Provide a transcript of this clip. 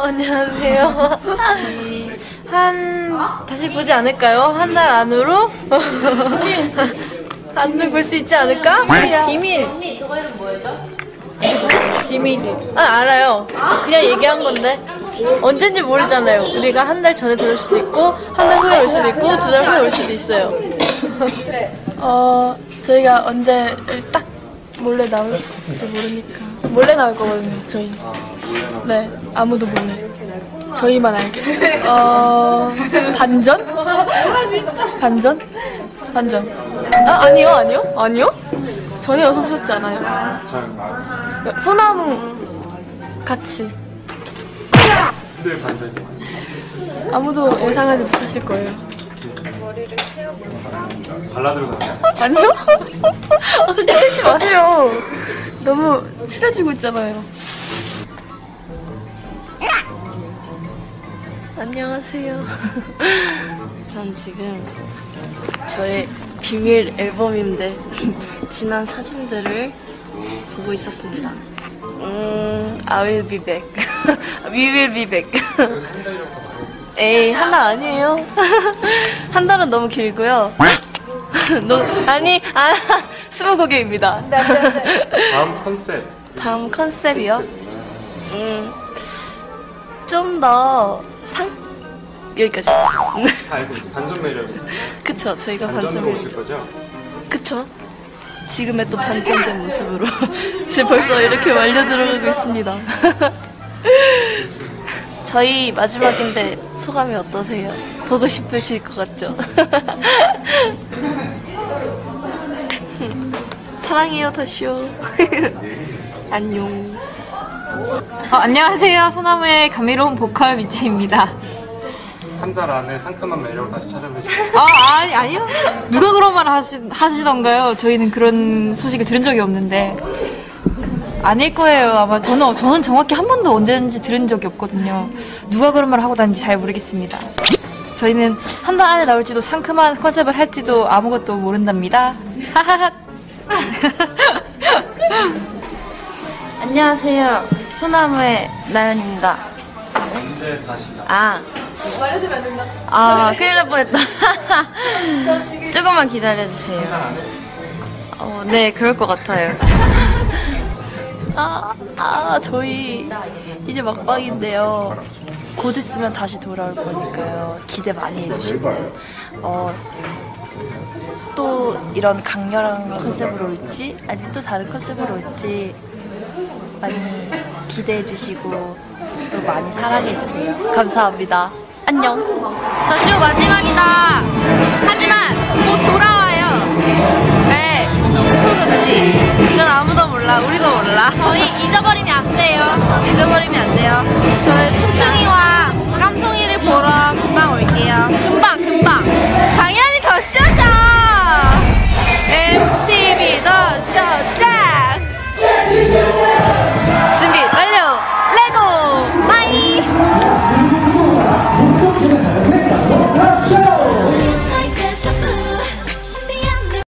안녕하세요. 다시 보지 않을까요? 한 달 안으로? 안을 볼 수 있지 않을까? 비밀. 언니, 저거 이름 뭐였죠? 비밀. 알아요. 그냥 얘기한 건데. 언젠지 모르잖아요. 우리가 한 달 전에 들을 수도 있고, 한 달 후에 올 수도 있고, 2달 후에 올 수도 있어요. 저희가 언제 딱 몰래 나올지 모르니까. 몰래 나올 거거든요, 저희. 네, 아무도 몰래. 저희만 알게. 반전? 반전? 반전. 아니요? 전혀 어설프지 않아요. 소나무 같이. 늘 반전이. 아무도 예상하지 못하실 거예요. 발라드로 가요. 아니요? 술 때리지 마세요. 너무 친해지고 있잖아요. 안녕하세요. 전 지금 저의 비밀 앨범인데 지난 사진들을 보고 있었습니다. I will be back. We will be back. 에이, 한 달 아니에요. 한 달은 너무 길고요. 스무고개입니다. 다음 컨셉. 다음 컨셉이요? 좀 더 여기까지. 다 알고 있어. 반전 매력이죠. 그쵸, 저희가 반전으로 반전 오실 거죠? 그쵸? 지금의 또 반전된 모습으로 지금 벌써 이렇게 말려 들어가고 있습니다. 저희 마지막인데 소감이 어떠세요? 보고 싶으실 것 같죠? 사랑해요, 다시요. 안녕. 안녕하세요. 소나무의 감미로운 보컬 미치입니다. 한 달 안에 상큼한 매력을 다시 찾아보시죠. 아니요. 누가 그런 말 하시던가요? 저희는 그런 소식을 들은 적이 없는데. 아닐 거예요. 아마 저는 정확히 한 번도 언제든지 들은 적이 없거든요. 누가 그런 말 하고 다니는지 잘 모르겠습니다. 저희는 한 달 안에 나올지도 상큼한 컨셉을 할지도 아무것도 모른답니다. 하하하. 안녕하세요. 소나무의 나연입니다. 언제 다시 큰일 날 뻔했다. 조금만 기다려주세요. 네, 그럴 것 같아요. 저희 이제 막방인데요. 곧 있으면 다시 돌아올 거니까요. 기대 많이 해주시고. 또 이런 강렬한 컨셉으로 올지, 아니면 또 다른 컨셉으로 올지 많이 기대해 주시고 또 많이 사랑해 주세요. 감사합니다. 안녕. 저 쇼 마지막이다. 하지만 곧 돌아와요. 네, 스포 금지. 이건 아무도 몰라. 우리도 몰라. 저희 잊어버리면 안 돼요. 저희 충충이와